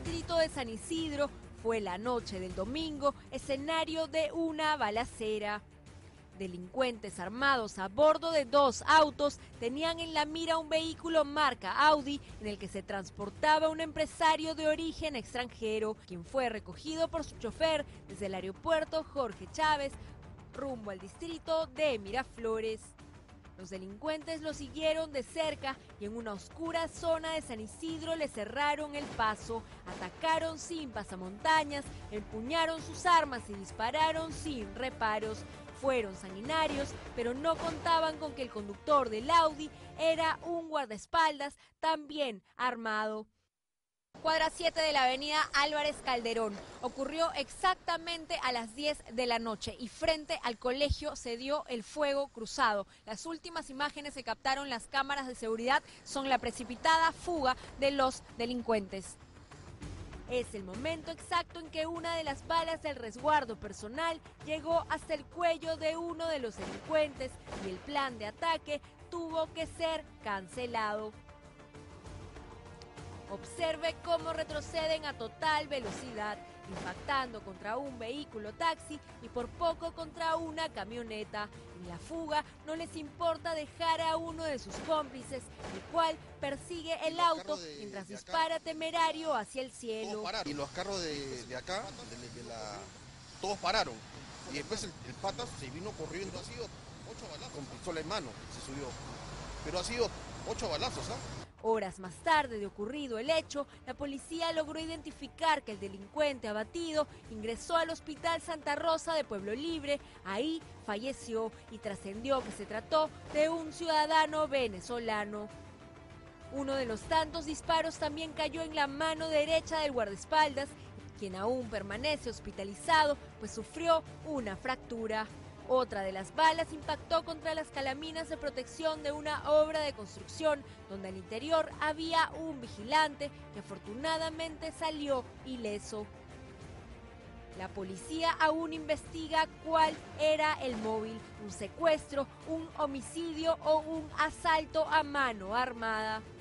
distrito de San Isidro fue la noche del domingo escenario de una balacera. Delincuentes armados a bordo de 2 autos tenían en la mira un vehículo marca Audi en el que se transportaba un empresario de origen extranjero, quien fue recogido por su chofer desde el aeropuerto Jorge Chávez rumbo al distrito de Miraflores. Los delincuentes lo siguieron de cerca y en una oscura zona de San Isidro le cerraron el paso, atacaron sin pasamontañas, empuñaron sus armas y dispararon sin reparos. Fueron sanguinarios, pero no contaban con que el conductor del Audi era un guardaespaldas también armado. Cuadra 7 de la avenida Álvarez Calderón. Ocurrió exactamente a las 10 de la noche y frente al colegio se dio el fuego cruzado. Las últimas imágenes que captaron las cámaras de seguridad son la precipitada fuga de los delincuentes. Es el momento exacto en que una de las balas del resguardo personal llegó hasta el cuello de uno de los delincuentes y el plan de ataque tuvo que ser cancelado. Observe cómo retroceden a total velocidad, impactando contra un vehículo taxi y por poco contra una camioneta. En la fuga no les importa dejar a uno de sus cómplices, el cual persigue el auto mientras dispara temerario hacia el cielo. Y los carros de acá, todos pararon. Y después el pata se vino corriendo, ha sido 8 balazos, con pistola en mano se subió. Pero ha sido 8 balazos, ¿ah? Horas más tarde de ocurrido el hecho, la policía logró identificar que el delincuente abatido ingresó al Hospital Santa Rosa de Pueblo Libre. Ahí falleció y trascendió que se trató de un ciudadano venezolano. Uno de los tantos disparos también cayó en la mano derecha del guardaespaldas, quien aún permanece hospitalizado, pues sufrió una fractura. Otra de las balas impactó contra las calaminas de protección de una obra de construcción, donde al interior había un vigilante que afortunadamente salió ileso. La policía aún investiga cuál era el móvil, un secuestro, un homicidio o un asalto a mano armada.